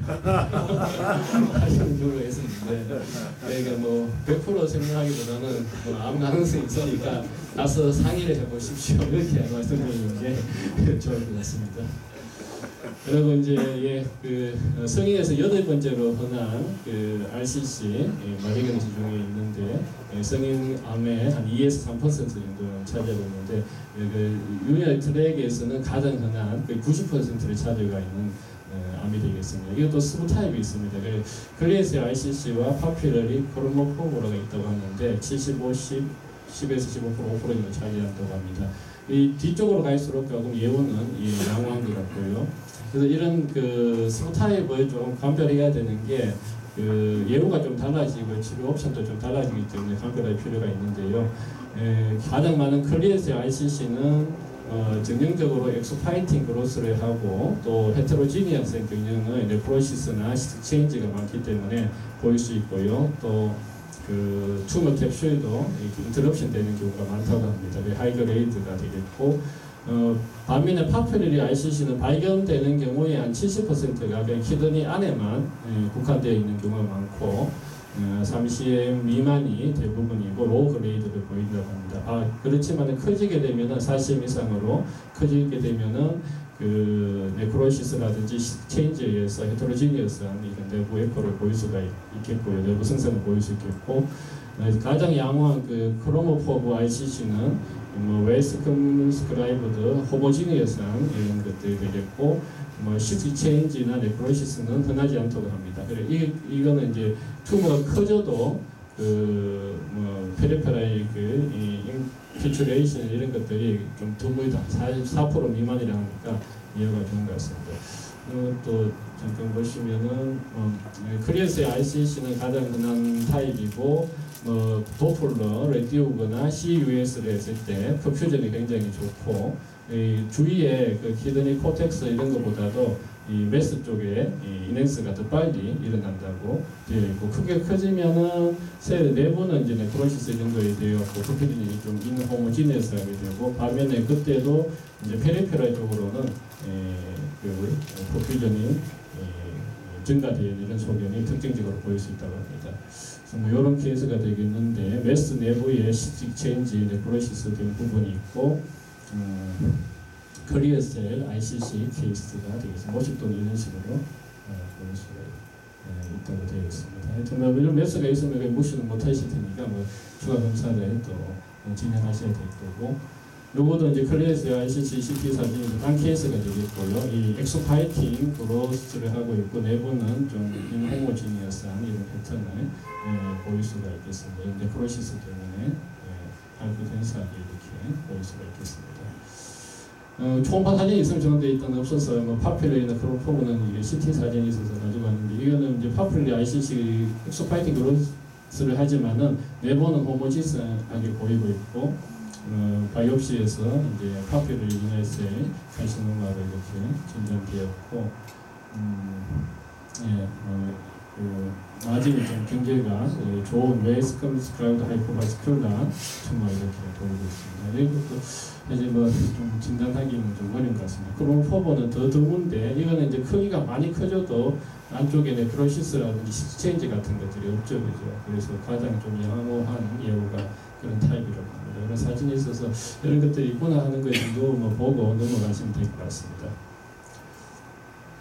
하시는 경우가 있었는데 그러니까 뭐 100% 설명하기보다는 뭐 아무 가능성이 있으니까 가서 상의를 해보십시오 이렇게 말씀드리는 게 좋을 것 같습니다. 그리고 이제 그 성인에서 8번째로 흔한 그 RCC 말리그넌 중에 있는데 성인 암의 한 2에서 3% 정도는 차지하고 있는데 그 유니얼 트랙에서는 가장 흔한 거의 90%를 차지하고 있는 암이 되겠습니다. 이것도 스무 타입이 있습니다. 클리에스의 RCC와 파필러리 크로모포브라가 있다고 하는데 75, 10, 10에서 15%, 5% 정도 차지한다고 합니다. 이 뒤쪽으로 갈수록 조금 예후는 양호한 것 같고요. 그래서 이런 그 스무 타입을 좀 감별해야 되는 게 그 예후가 좀 달라지고 치료 옵션도 좀 달라지기 때문에 감별할 필요가 있는데요. 가장 많은 클리에스의 RCC는 정형적으로 엑소파이팅 그로스를 하고 또 헤테로지니어스한 경영의 네프로시스나 체인지가 많기 때문에 보일 수 있고요. 또 그 투머 캡슐도 인터럽션 되는 경우가 많다고 합니다. 하이그레이드가 되겠고 반면에 파필러리 RCC는 발견되는 경우에 한 70%가 키드니 안에만 국한되어 있는 경우가 많고 3cm 미만이 대부분이고 로우 그레이드를 보인다고 합니다. 그렇지만 커지게 되면은 4cm 이상으로 커지게 되면은 그 네크로시스라든지 체인지에 의해서 헤테로지니어스한 이런 내부 에코를 보일 수가 있겠고요. 내부 생성을 보일 수 있겠고 가장 양호한 그 크로모포브 RCC는 뭐 웰스컴스크라이브드 호모지니어스한 이런 것들이 되겠고 뭐 시티 체인지나 네크로시스는 흔하지 않다고 합니다. 그래 이거는 이제 튜머가 커져도 그 뭐 페리페라의 그 인피츄레이션 이런 것들이 좀 드물다. 44% 미만이라 하니까 이해가 되는 것 같습니다. 또 잠깐 보시면은 클리어스의 RCC는 가장 흔한 타입이고 도플러를 띄우거나 CUS를 했을 때 퍼퓨전이 굉장히 좋고 주위에 그 키드니 코텍스 이런 것보다도 이 매스 쪽에 이 이넨스가 더 빨리 일어난다고 되어 있고 크게 커지면은 셀 내부는 이제 네크로시스 정도에 되었고 퍼퓨전이 좀 인호모지니어스하게 되고 반면에 그때도 이제 페리페럴 쪽으로는 그 퍼퓨전이 증가되는 이런 소견이 특징적으로 보일 수 있다고 합니다. 뭐 이런 케이스가 되겠는데 매스 내부에 시틱 체인지 네크로시스 된 부분이 있고 클리어셀 RCC 케이스가 되겠습니다. 모식도는 이런 식으로 보일 수가 있다고 되어 있습니다. 하여튼 뭐 이런 매스가 있으면 무시는 못하실 테니까 뭐 추가 검사를 또 진행하셔야 될 거고 요거도 이제 클리어셀 RCC CT 사진이 한 케이스가 되겠고요. 이 엑소파이팅 그로스를 하고 있고 내부는 좀 인호모지니어스한 이런 패턴을 보일 수가 있겠습니다. 네크로시스 때문에 하이퍼텐스하게 이렇게 보일 수가 있겠습니다. 초음파 사진이 있으면 좋은데 일단 없어서 뭐 파필러리나 크로포브는 이게 CT 사진이 있어서 가지고 왔는데 이거는 이제 파필러리 RCC 엑소파이팅 그로스를 하지만은 내부는 호모지니어스하게 보이고 있고 바이옵시에서 이제 파필러리 이나이셀 칼시노마로 이렇게 진단되었고 그 마진이 좀 경계가 좋은 웨이스컴스크라우드 하이포바스큘라 튜머 이렇게 보이고 있습니다. 이것도 이제 뭐 좀 진단하기는 좀 어려운 것 같습니다. 크로모포브는 더 드문데 이거는 이제 크기가 많이 커져도 안쪽에 네크로시스라든지 체인지 같은 것들이 없죠, 그죠? 그래서 가장 좀 양호한 예후가 그런 타입이라고 합니다. 이런 사진이 있어서 이런 것들이 있구나 하는 거 정도 뭐 보고 넘어가시면 될 것 같습니다.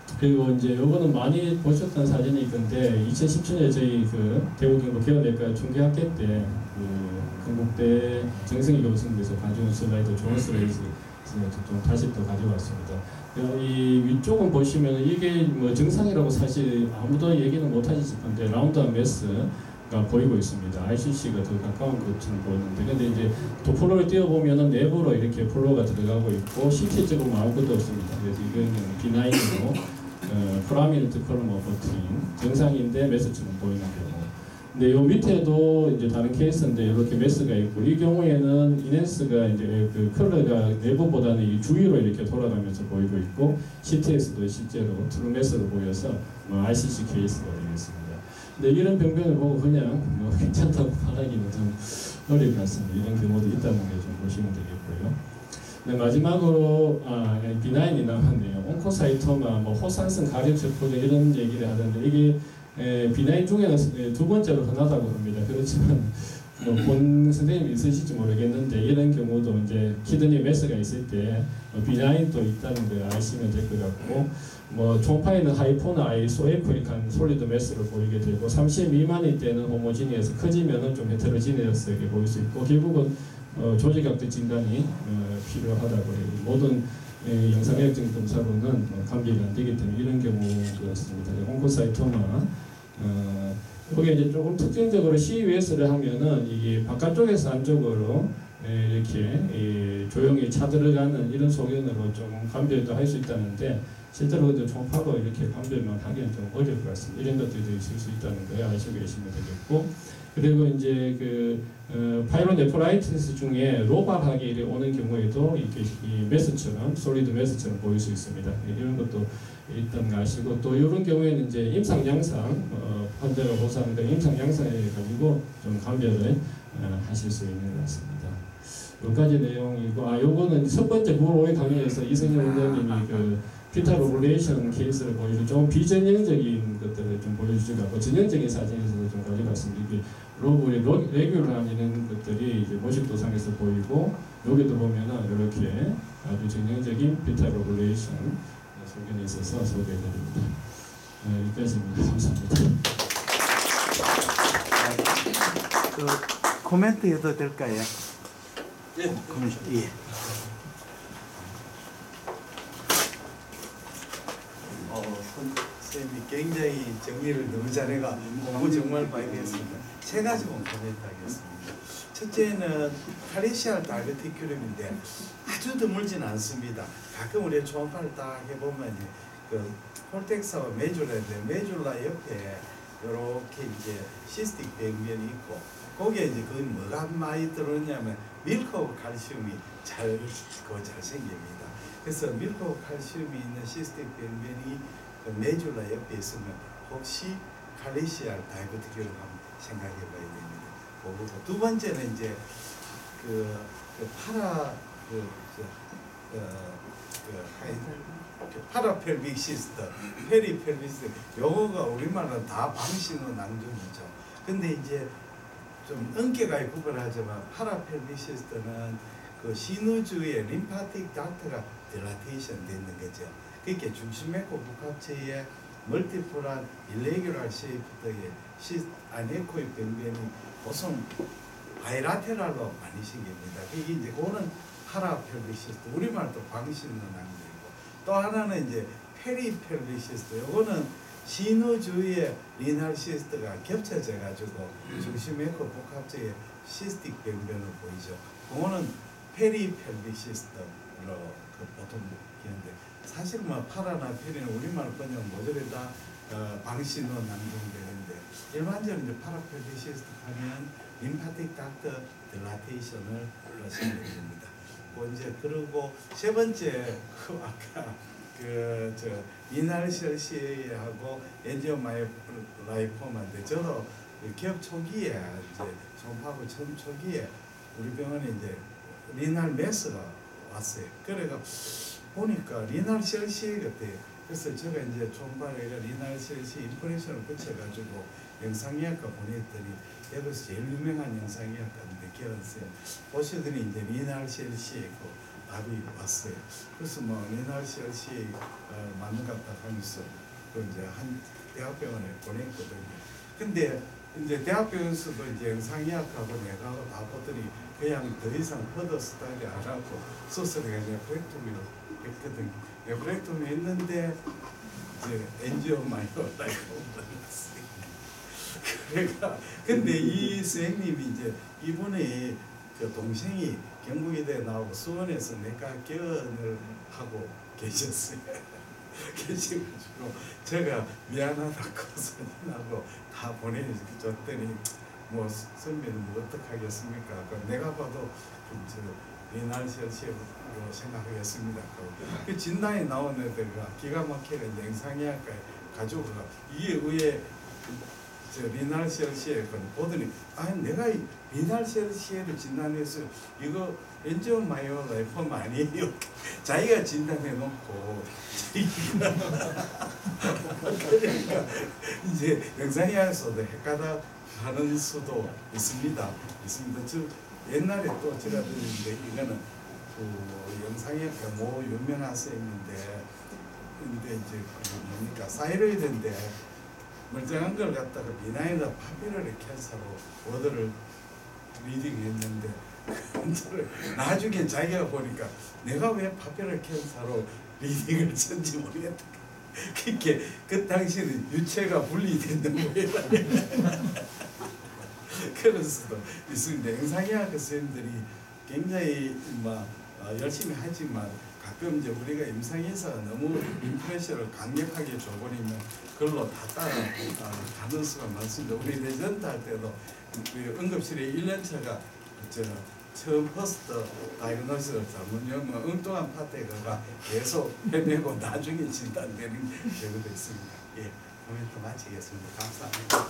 그리고 이제 요거는 많이 보셨던 사진이 있던데 2017년에 저희 그 대구경북 개원대학과 중개학회 때 그 건국대 정승희 교수님께서 가져온 슬라이드 좋은 슬라이드 좀 다시 또 가져왔습니다. 이 위쪽은 보시면 이게 뭐 정상이라고 사실 아무도 얘기는 못하실 건데 라운드한 매스가 보이고 있습니다. RCC가 더 가까운 것처럼 보이는데 근데 이제 도플로를 띄워보면은 내부로 이렇게 플로가 들어가고 있고 실질적으로 아무것도 없습니다. 그래서 이건 비나인으로 프라미넌트 컬럼 오버팅 정상인데 매스처럼 보이는 경우. 근데 요 밑에도 이제 다른 케이스인데 이렇게 매스가 있고 이 경우에는 이넨스가 이제 그 컬러가 내부보다는 이 주위로 이렇게 돌아가면서 보이고 있고 CTS도 실제로 트루 매스로 보여서 RCC 케이스가 되겠습니다. 근데 이런 병변을 보고 그냥 뭐 괜찮다고 말하기는 좀 어려울 것 같습니다. 이런 경우도 있다는 게 좀 보시면 되겠고요. 네, 마지막으로 비나인이 남았네요. 온코사이토마, 뭐 호산성 가림세포 이런 얘기를 하는데 이게 비나인 중에는 두 번째로 흔하다고 합니다. 그렇지만 본 선생님이 있으실지 모르겠는데 이런 경우도 이제 키드니 매스가 있을 때 비나인도 있다는 걸 아시면 될 것 같고 뭐 총파에는 하이포나 아이소에코익한 솔리드 매스를 보이게 되고 30 미만일 때는 호모지니에서 커지면은 좀 헤테로지니어스하게 보일 수 있고 결국은 조직학적 진단이 필요하다고 해요. 모든 영상의학적 검사로는 감별이 안 되기 때문에 이런 경우였습니다. 온코사이토마 거기에 이제 조금 특징적으로 CVS를 하면은 이게 바깥쪽에서 안쪽으로 이렇게 조용히 차들어가는 이런 소견으로 좀 감별도 할 수 있다는데 실제로 총파로 이렇게 감별만 하기는 좀 어려울 것 같습니다. 이런 것들도 있을 수 있다는 거 아시고 계시면 되겠고 그리고 이제 그 파이로네프라이티스 중에 로발하게 오는 경우에도 이렇게 이 매스처럼 솔리드 매스처럼 보일 수 있습니다. 이런 것도 있다는 거 아시고 또 이런 경우에는 이제 임상 양상 환자가 보상하니까 임상 양상에 가지고 좀 감별을 하실 수 있는 것 같습니다. 여기까지 내용이고 요거는 첫 번째 9월 5일 강의에서 이승현 원장님이 그 피타 로블레이션 케이스를 보여주고 좀 비전형적인 것들을 좀 보여주시고 하고 전형적인 사진에서도 좀 가져갔습니다. 이게 로블의 레귤러한 이런 것들이 이제 모식 도상에서 보이고 여기도 보면은 이렇게 아주 전형적인 피타 로블레이션 소견이 있어서 소개해드립니다. 여기까지입니다. 감사합니다. 코멘트 해도 될까요? 예. 코멘트. 예. 선생님이 굉장히 정리를 너무 잘해가 공부 정말 많이 했습니다. 세 가지만 코멘트하겠습니다. 첫째는 카리시알 다이버티큘럼인데 아주 드물지는 않습니다. 가끔 우리 초음파를 딱 해보면 그 콜텍스와 메줄라인데 메줄라 옆에 이렇게 이제 시스틱 병변이 있고 거기에 이제 그 뭐가 많이 들어오냐면 밀크하고 칼슘이 잘 생깁니다. 그래서 밀크하고 칼슘이 있는 시스틱 병변이 그 메줄라 옆에 있으면 혹시 카리시알 다이버티큘럼 한번 생각해봐야 됩니다. 그리고 두 번째는 이제 파라펠빅 시스터, 페리펠빅 시스터, 영어가 우리말은 다 방신호 낭중이죠. 근데 이제 좀 은깨가 구별하지만 파라펠빅 시스터는 그 신우주의 림파틱 닥터가 딜라테이션 되는 거죠. 그러니까 중심맥고 복합체의 멀티플한 일레귤러 쉐이프의 아네코의 병변이 보통 바이라테랄로 많이 생깁니다. 이게 이제 그거는 파라펠빅 시스터, 우리말도 방신호 낭중이고 또 하나는 이제 페리펠빅 시스터, 이거는 신우주의 리날 시스터가 겹쳐져 가지고 중심맥고 복합체의 시스틱 병변을 보이죠. 그거는 페리펠빅 시스터로 보통 얘기하는데 사실 뭐 파라나 페리는 우리말 번역 모조리 다 방신호 낭중되는데 일반적으로 이제 파라펠빅 시스터 하면 림파틱 닥터 딜라테이션을 하시면 됩니다. 이제 그리고 세 번째 아까 이날셀시하고 엔지오마이라이포마인데 저도 기업 초기에 이제 종파하고 처음 초기에 우리 병원에 이제 리날 메스가 왔어요. 그래가 보니까 리날 셀시 같아요. 그래서 제가 이제 종파를 리날 셀시 인프레션을 붙여가지고 영상의학과 보냈더니 여기서 제일 유명한 영상의학과인데 기어스요. 보시더니 이제 리날 셀시 있고 답이 왔어요. 그래서 뭐 리날 CLC 맞는 것 같다 하면서 그 이제 한 대학병원에 보냈거든요. 근데 이제 대학병원에서도 이제 영상의학하고 내과하고 다 보더니 그냥 더 이상 허더 스타일이 안 하고 수술을 그냥 프렉토미로 했거든요. 프렉토미 했는데 이제 엔지오마이오라고 불렀어요. 그러니까 근데 이 선생님이 이제 이분의 그 동생이 경북이대에 나오고 수원에서 내과 개원을 하고 계셨어요. 계셔가지고 제가 미안하다고 사진하고 다 보내줬더니 뭐 선배는 뭐 어떡하겠습니까? 내가 봐도 저 리날 CLC로 생각하겠습니다. 그 진단이 나온 애들과 기가 막히게 영상의학과에 가져오가 이게 왜 저 리날 CLC에 보더니 아니 내가 리날 CLC를 진단해서 이거 엔지오마이오라이폼 아니에요. 자기가 진단해 놓고 그러니까 이제 영상의학에서도 헷갈려 하는 수도 있습니다. 저 옛날에 또 제가 들었는데 이거는 그 영상의학과 뭐 유명한 선생님인데 근데 이제 그 뭡니까 사이로이드인데 멀쩡한 걸 갖다가 비나이나 파피러를 캔서로 워드를 리딩했는데 나중에 자기가 보니까 내가 왜 파피러를 캔서로 리딩을 쳤는지 모르겠다. 그렇게 그 당시에는 유체가 분리됐는 거예요. 그럴 수도 있습니다. 영상의학 선생님들이 굉장히 열심히 하지만 가끔 이제 우리가 임상의사가 너무 임프레셔를 강력하게 줘버리면 그걸로 다 따라가는 수가 많습니다. 우리 레전드 할 때도 그 응급실에 1년차가 처음 퍼스트 다이그노시스를 잘못하면 엉뚱한 파트가 계속 헤매고 나중에 진단되는 경우도 있습니다. 예, 코멘트 마치겠습니다. 감사합니다.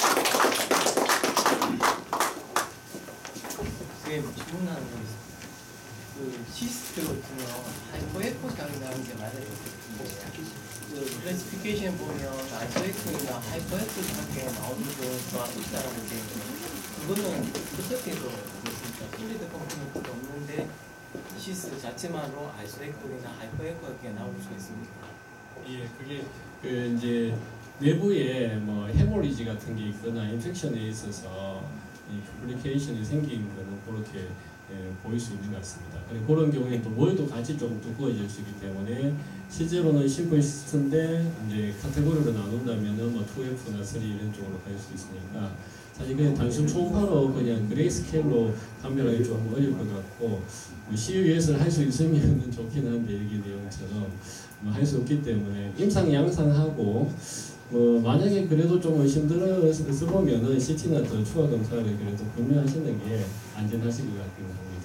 선생님 질문하는 거 있습니다. 그 시스트 같은 거 하이퍼에코 장이라는 게 맞아요. 그 클래시피케이션 보면 아이소에코나 하이퍼에코 장에 나오는 거가 있다라는 게 그거는 어떻게 그렇습니까? 솔리드 컴포넌트가 없는데 시스트 자체만으로 아이소에코나 하이퍼에코가 나올 수 있습니까? 예, 그게 그 이제 내부에 뭐 헤모리지 같은 게 있거나 인펙션에 있어서 이 컴플리케이션이 생긴 거는 그렇게 보일 수 있는 것 같습니다. 그리고 그런 경우에 또 모여도 같이 조금 두꺼워질 수 있기 때문에 실제로는 심플시스인데 이제 카테고리로 나눈다면은 뭐 2F나 3 이런 쪽으로 갈 수 있으니까 사실 그냥 단순 초음파로 그냥 그레이스케일로 판별하기 좀 어려울 것 같고 CUS를 할 수 있으면 좋긴 한데 여기 내용처럼 할 수 없기 때문에 임상 양상하고 만약에 그래도 좀 의심들어서 보면은 CT나 더 추가 검사를 그래도 권유하시는 게 안전하실 것 같긴 합니다.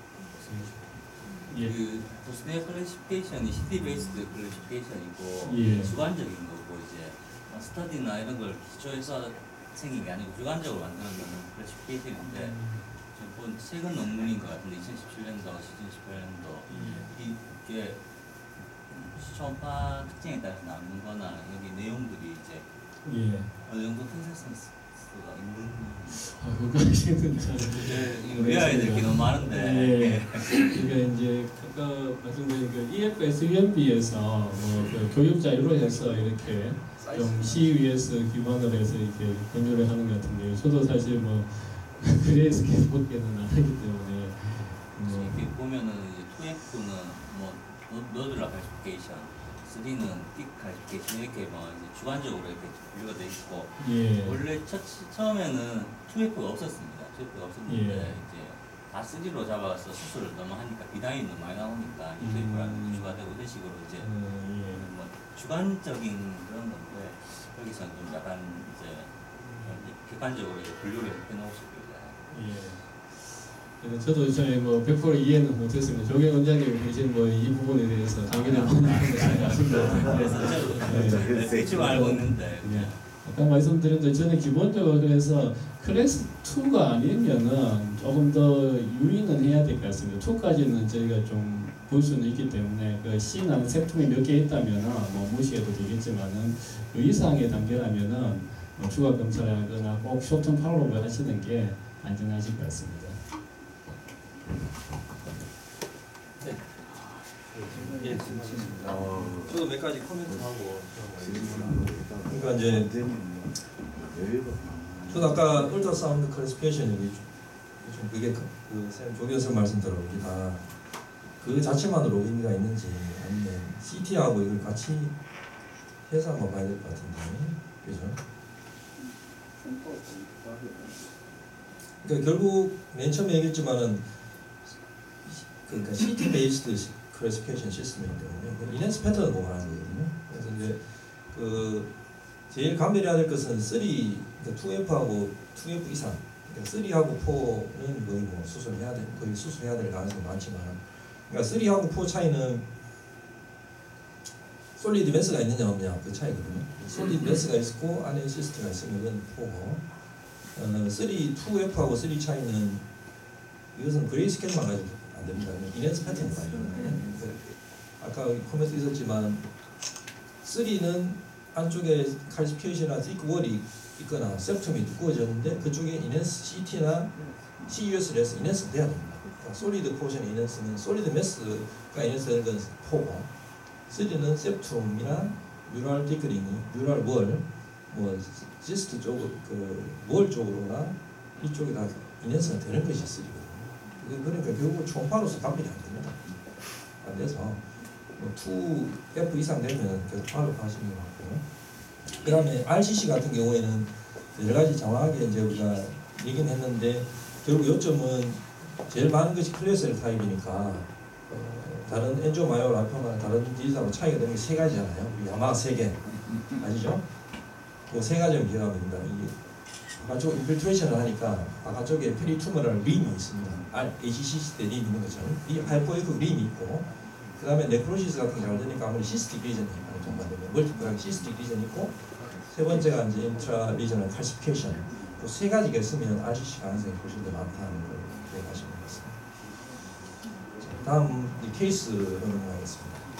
예. 그 보스네어 클래시피케이션이 시티 베이스드 클래시피케이션이고 예. 주관적인 거고 이제 스터디나 이런 걸 기초해서 생긴 게 아니고 주관적으로 만드는 거는 클래시피케이션인데 본 최근 논문인 것 같은데 2017년도, 2018년도 이게 초음파 특징에 따라서 나오는 거나 여기 내용들이 이제 예. 어느 정도 컨센서스가 있는 그거 진짜 이거 외워야 될 게 너무 많은데 예. 그러니까 이제 아까 말씀드린 그 EFS UMB에서 그 교육 자료로 해서 이렇게 좀 CUS 기반으로 해서 이렇게 권유를 하는 것 같은데 저도 사실 그레이스케일밖에는 안 하기 때문에 이렇게 보면은 이제 2F는 뭐 너드라 클래시피케이션, 3는 딕 클래시피케이션 이렇게 이제 주관적으로 이렇게 분류가 돼 있고 예. 원래 처음에는 2F가 없었습니다. 2F가 없었는데 예. 이제 다 3로 잡아서 수술을 너무 하니까 비당이 너무 많이 나오니까 2F라는 게 추가되고 이런 식으로 이제 예. 뭐 주관적인 그런 건데 여기서는 좀 약간 이제 객관적으로 분류를 해놓으시고 예. 그래서 저도 저희 100% 이해는 못했습니다. 조경 원장님 계신 이 부분에 대해서 당연히 생각하신다. 그래서 저도 대충 알고 있는데 예. 아까 말씀드린 대로 저는 기본적으로 그래서 클래스 2가 아니면은 조금 더 유의는 해야 될 것 같습니다. 2까지는 저희가 좀 볼 수는 있기 때문에 그 C나 셉툼이 몇 개 있다면은 무시해도 되겠지만은 그 이상의 단계라면은 추가 검사를 하거나 꼭 쇼텀 팔로우를 하시는 게 안전하실 것 같습니다. 예, 저도 몇 가지 코멘트하고 그러니까 이제 저도 아까 울트라사운드 클래시피케이션 얘기 좀 그게 그 조교수 말씀대로 우리가 그 자체만으로 의미가 있는지 아니면 CT하고 이걸 같이 해서 한번 봐야 될 것 같은데 그죠? 그러니까 결국 맨 처음에 얘기했지만은 그러니까 CT 베이스드 클래시피케이션 시스템이기 때문에 이넨스 패턴을 보고 하는 거거든요. 그래서 이제 그 제일 감별해야 될 것은 3, 그러니까 2F하고 2F 이상, 그러니까 3하고 4는 거의 뭐 수술해야 될 거의 수술해야 될 가능성이 많지만, 그러니까 3하고 4 차이는 솔리드 매스가 있느냐 없느냐 그 차이거든요. 솔리드 매스가 있고 안에 시스트가 있으면 이건 4고, 2F하고 3 차이는 이것은 그레이 스케일만 가지고 안 됩니다. 이넨스 패턴이 가지고. 아까 코멘트 있었지만 3는 안쪽에 칼시피케이션이나 thick 있거나 septum이 두꺼워졌는데 그쪽에 이넨스 CT나 CUS를 해서 이넨스가 돼야 됩니다. 그러니까 솔리드 포션의 이넨스는 솔리드 매스가 이넨스 되는 건 4고 3는 septum이나 뉴럴 디크링이 뉴럴 월, 뭐 시스트 쪽으로 그월 쪽으로나 이쪽에 다 이넨스가 되는 것이 3거든요. 그러니까 결국 총파로서 감별이 안 됩니다. 안 돼서 2F 이상 되면 계속 팔로 가시는 것 같고요. 그 다음에 RCC 같은 경우에는 여러 가지 정확하게 이제 우리가 얘기는 했는데 결국 요점은 제일 많은 것이 클레어셀 타입이니까 다른 엔조마이오라이퍼나 다른 디지하고 차이가 되는 게 3가지잖아요. 야마 3개 아시죠? 그 3가지를 기억하면 됩니다. 이게 바깥쪽 인필트레이션을 하니까 바깥쪽에 페리투머럴 림이 있습니다. ACC 때 림 있는 것처럼 이 하이포에크 림이 있고, 그 다음에 네크로시스 같은 게 잘 되니까 아무리 시스틱 리전이 정반되면 멀티플하게 시스틱 리전이 있고, 세 번째가 이제 인트라 리전al 칼시피케이션. 그 3가지가 있으면 RCC 가능성이 훨씬 더 많다는 걸 기억하시면 되겠습니다. 다음 이 케이스로 넘어가겠습니다.